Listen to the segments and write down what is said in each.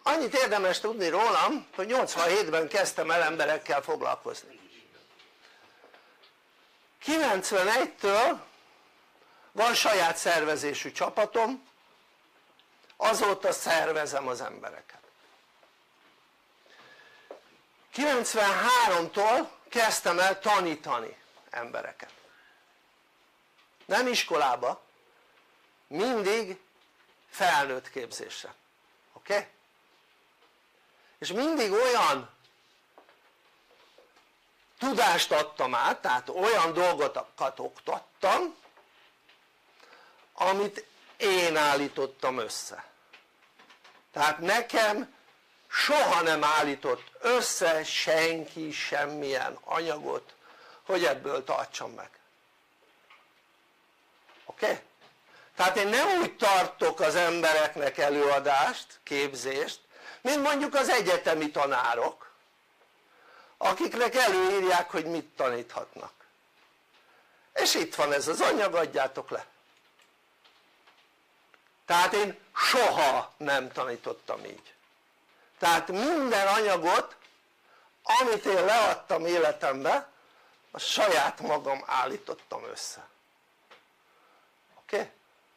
annyit érdemes tudni rólam, hogy 87-ben kezdtem el emberekkel foglalkozni. 91-től van saját szervezésű csapatom, azóta szervezem az embereket. 93-tól kezdtem el tanítani embereket. Nem iskolába, mindig felnőtt képzésre. Oké? És mindig olyan tudást adtam át, tehát olyan dolgokat oktattam, amit én állítottam össze. Tehát nekem soha nem állított össze senki semmilyen anyagot, hogy ebből tartsam meg. Oké? Tehát én nem úgy tartok az embereknek előadást, képzést, mint mondjuk az egyetemi tanárok, akiknek előírják, hogy mit taníthatnak. És itt van ez az anyag, adjátok le. Tehát én soha nem tanítottam így. Tehát minden anyagot, amit én leadtam életembe, a saját magam állítottam össze. Oké?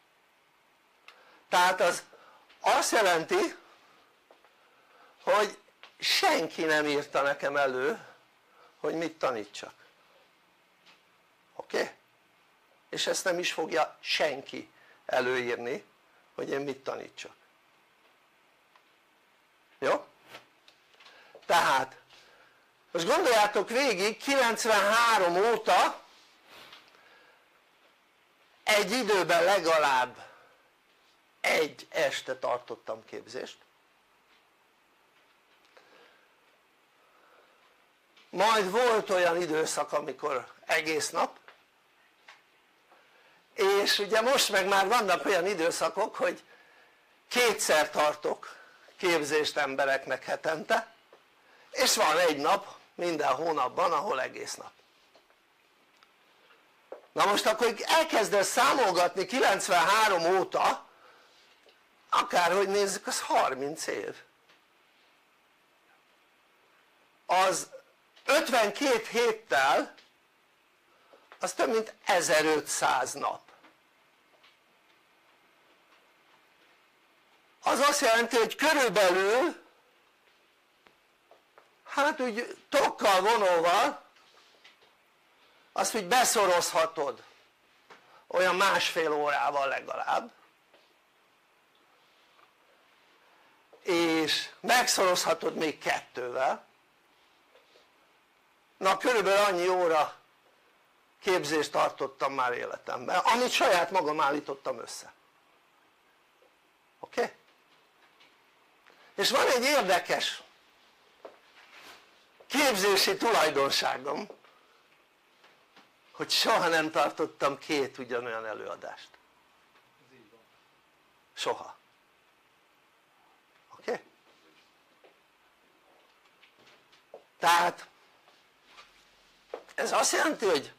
Tehát az azt jelenti, hogy senki nem írta nekem elő, hogy mit tanítsak. Oké? És ezt nem is fogja senki előírni, hogy én mit tanítsak. Jó? Tehát most gondoljátok végig, 93 óta egy időben legalább egy este tartottam képzést, majd volt olyan időszak, amikor egész nap, és ugye most meg már vannak olyan időszakok, hogy kétszer tartok képzést embereknek hetente, és van egy nap minden hónapban, ahol egész nap. Na most akkor elkezdesz számolgatni 93 óta, akárhogy nézzük, az 30 év. Az 52 héttel az több mint 1500 nap. Az azt jelenti, hogy körülbelül hát úgy tokkal vonóval azt úgy beszorozhatod olyan másfél órával legalább, és megszorozhatod még kettővel. Na körülbelül annyi óra képzést tartottam már életemben, amit saját magam állítottam össze. Oké? És van egy érdekes képzési tulajdonságom, hogy soha nem tartottam két ugyanolyan előadást. Soha. Oké? Tehát ez azt jelenti, hogy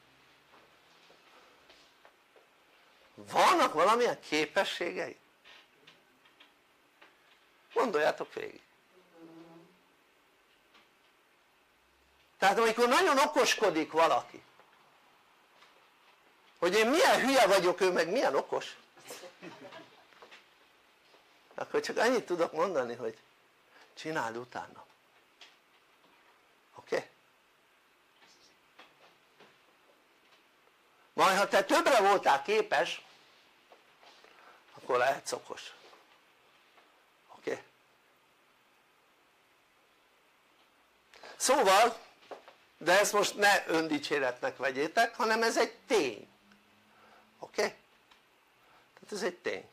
vannak valamilyen képességei? Gondoljátok végig. Tehát amikor nagyon okoskodik valaki, hogy én milyen hülye vagyok, ő meg milyen okos, akkor csak annyit tudok mondani, hogy csináld utána. Oké? Majd ha te többre voltál képes, akkor lehetsz okos. Oké? Szóval, de ezt most ne öndicséretnek vegyétek, hanem ez egy tény. Oké? Tehát ez egy tény.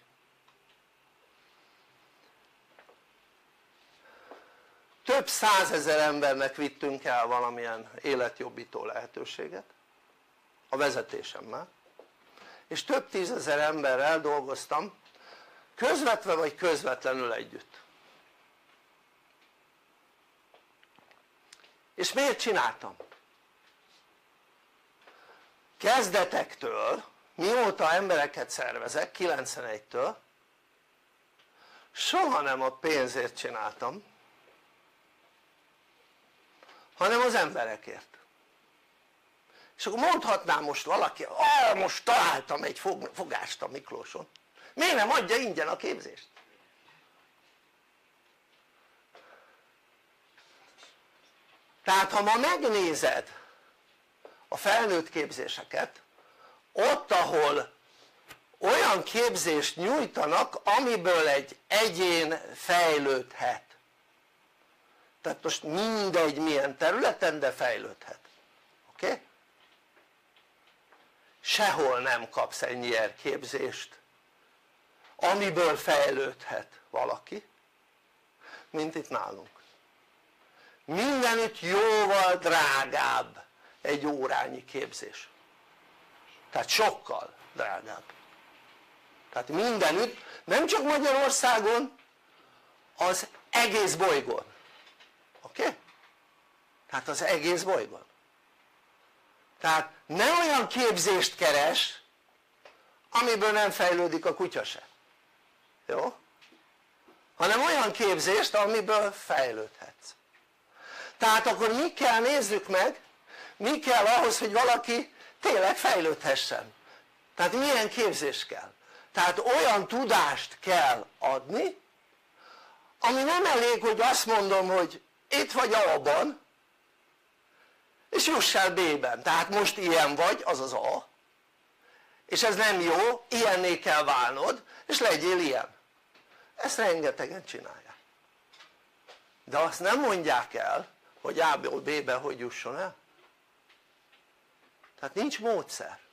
Több százezer embernek vittünk el valamilyen életjobbító lehetőséget a vezetésemmel, és több tízezer emberrel dolgoztam közvetve vagy közvetlenül együtt. És miért csináltam? Kezdetektől, mióta embereket szervezek, 91-től, soha nem a pénzért csináltam, hanem az emberekért. És akkor mondhatnám most valaki, most találtam egy fogást a Miklóson, miért nem adja ingyen a képzést? Tehát ha ma megnézed a felnőtt képzéseket, ott ahol olyan képzést nyújtanak amiből egy egyén fejlődhet, tehát most mindegy milyen területen, de fejlődhet, oké? Sehol nem kapsz ennyi képzést amiből fejlődhet valaki, mint itt nálunk. Mindenütt jóval drágább egy órányi képzés, tehát sokkal drágább, tehát mindenütt, nem csak Magyarországon, az egész bolygón, oké? Tehát az egész bolygón. Tehát ne olyan képzést keres amiből nem fejlődik a kutya se, jó? hanem olyan képzést amiből fejlődhetsz. Tehát akkor mi kell, nézzük meg, mi kell ahhoz hogy valaki tényleg fejlődhessen, tehát milyen képzés kell? Tehát olyan tudást kell adni ami nem elég hogy azt mondom hogy itt vagy A-ban és jussál B-ben, tehát most ilyen vagy, az az A, és ez nem jó, ilyenné kell válnod és legyél ilyen. Ezt rengetegen csinálják, de azt nem mondják el hogy A-ból B-be hogy jusson el, tehát nincs módszer.